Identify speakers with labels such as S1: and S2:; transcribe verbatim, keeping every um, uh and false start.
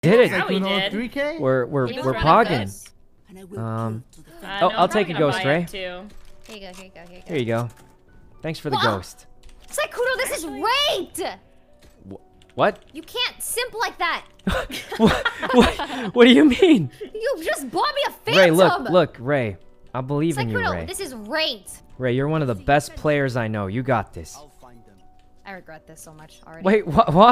S1: Did it?
S2: Yeah, we did.
S3: three K?
S1: We're we're
S2: He was
S1: we're
S2: running
S1: pogging.
S2: good.
S1: Um.
S2: Uh,
S1: Oh,
S2: no,
S1: I'll
S2: I'm
S1: take a
S2: probably
S1: ghost,
S2: gonna buy
S1: Ray.
S2: it, too.
S4: Here you go, here you go, here you go.
S1: Here you go. Thanks for the
S4: Whoa.
S1: ghost.
S4: Sykkuno, this is raped!
S1: What?
S4: You can't simp like that.
S1: what, what? What do you mean?
S4: You just bought me a phantom.
S1: Ray, look, look, Ray. I believe in you,
S4: Sykkuno,
S1: Ray.
S4: this is raped.
S1: Ray, you're one of the best players I know. You got this.
S4: I regret this so much already.
S1: Wait, what? What?